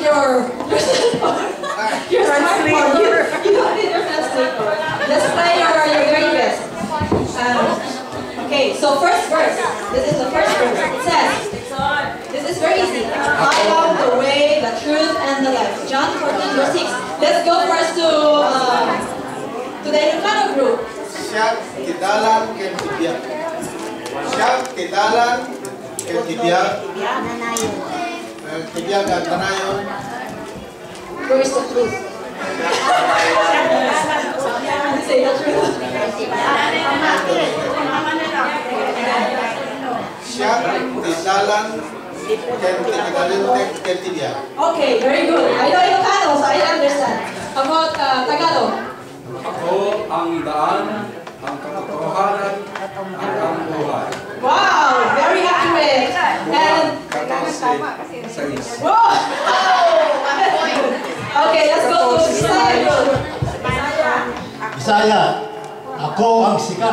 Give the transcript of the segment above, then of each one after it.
your smartphone. You don't need your translator. Just try your very best. Okay, so first verse. This is the first verse. It says, this is very easy. I am the way, the truth, and the life. John 14, verse 6. Let's go first to the Ilocano group. Siya kitalan ken tibiyag. Siya kitalan ken tibiyag. Tibiyag at tanayon. Where is the truth? Say the truth. Siya kitalan ken tibiyag. Okay, very good. I know Ilocano, so I understand. How about Tagalog? Ako ang daan, ang katotohanan, at ang buhay. Wow, very accurate. And wow. Okay, let's go to Bisaya. Bisaya, ako ang sikat.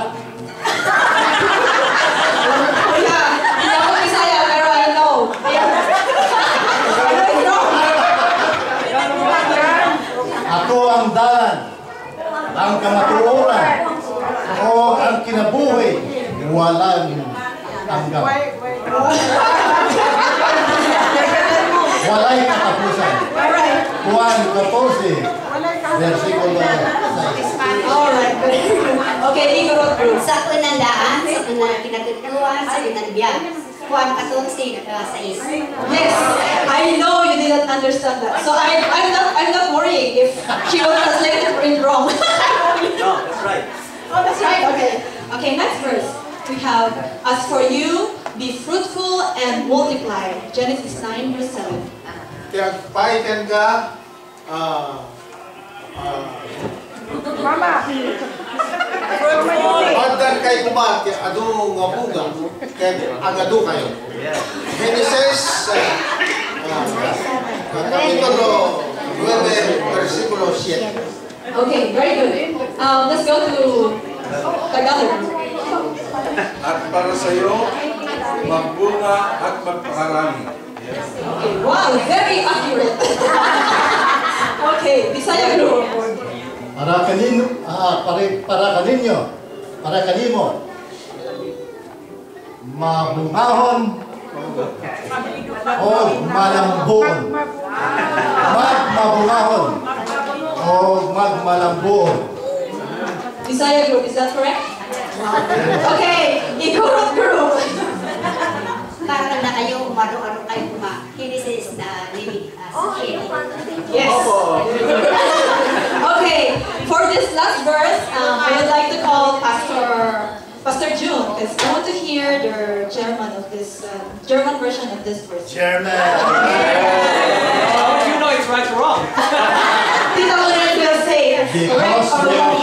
Yeah, hindi ako Bisaya, pero I know. I know it's wrong. Ako ang dalan, ang kamatuoran, o ang kinabuhi, walang hanggan. Walay katapusan. Alright. Juan 14, versikulo 6. Alright. Okay, Igorot group. Sa kunandaan, sa kinatutuan, sa kinabiyag. Juan 14, 6. Yes, I know you didn't understand that. So I'm not worrying if she will translate it wrong. No, that's right. Oh, that's right. Okay. Okay, next verse. We have, as for you, be fruitful and multiply. Genesis 9, verse 7. Kaya paikan ka Pagdan kay kumat kay adu nga buga kay ang adu kayo. Genesis kapitulo 9 versikulo 7. Okay, very good. Let's go to Tagalog. At para sa iyo, magbunga at magpakarami. Okay, wow, very accurate. Okay, Bisaya group. Para kanino, para kanimo, mabungahon o malambuon. Magmabungahon o magmalambuon. Bisaya group, is that correct? Okay, Igorot group. Para na kayo, umaro-aro kayo kuma. This is the living Yes. Okay, for this last verse, I would like to call Pastor June, because I want to hear the German of this German version of this verse. Chairman. How do you know it's right or wrong? Tita Lorraine will say correct or wrong.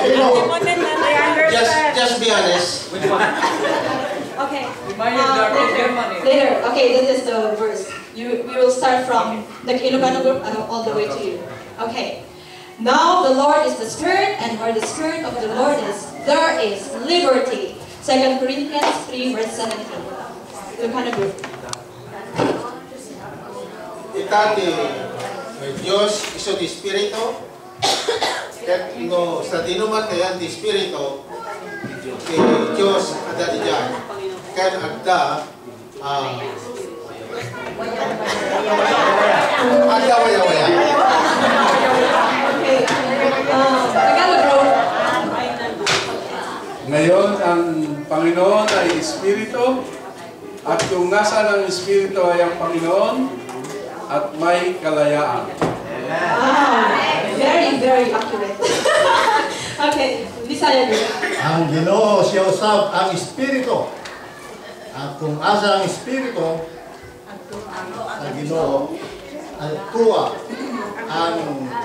Just be honest. Okay. Later. Okay, this is the verse. We will start from the Ilocano group all the way to you. Okay. Now the Lord is the Spirit, and where the Spirit of the Lord is, there is liberty. 2 Corinthians 3, verse 17. Ilocano group. Itati Diyos iso di Espiritu. Ket no sa dinuman kay ang di Espiritu kay Diyos ada di diyan. Ken adda waya. Okay. Tagalog group. Ngayon, ang Panginoon ay Espiritu, at kung nasa ng Espiritu ay ang Panginoon, at may kalayaan. Very, very accurate. Okay, Bisaya group. Ang Ginoo siya usab ang Espiritu. At kung asa ang Espiritu, ang Ginoo ang tuwa ang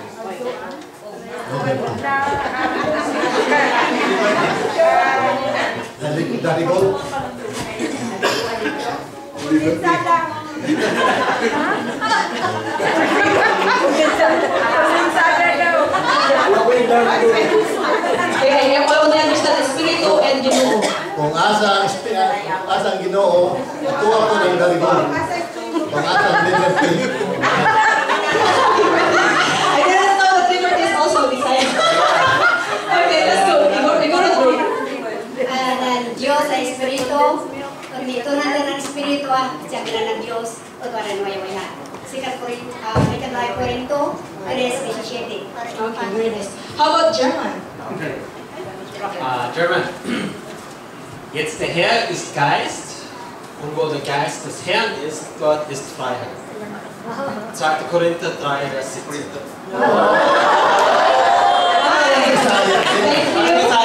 daligon. Okay, I only understand Espiritu and Ginoo. Kung asa ang Ginoo, tuwa ko ng daligon. Kung asa ang liberty, dalawa, siya ng Diyos, o ito na nuway-wayan. May Corinto, 3:17. Okay, very nice. How about German? Okay. German. Jetzt der Herr ist Geist und wo der Geist des Herrn ist, dort ist Freiheit. 2. Korinther 3, Vers 17. Thank you.